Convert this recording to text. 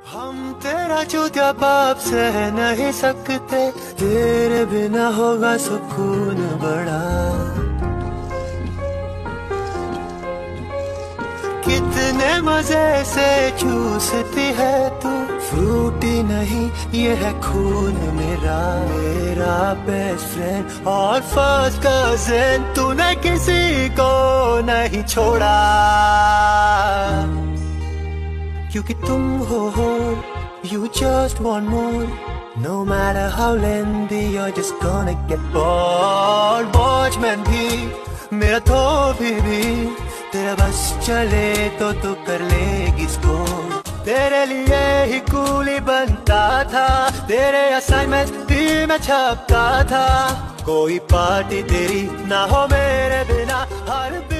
हम तेरा चूतिया बाप सह नहीं सकते, तेरे बिना होगा सुकून बड़ा। कितने मजे से चूसती है तू, फ्रूटी नहीं ये है खून मेरा। मेरा बेस्ट फ्रेंड और फर्स्ट कजिन, तूने किसी को नहीं छोड़ा। क्योंकि तुम हो, you just want more. No matter how lengthy, you're just gonna get bored. Watchman भी मेरा तो भी तेरा बस चले तो तू कर लेगी स्कोर। तेरे लिए ही कूली बनता था, तेरे असाइनमेंट भी मैं छापता था। कोई पार्टी तेरी ना हो मेरे बिना, हर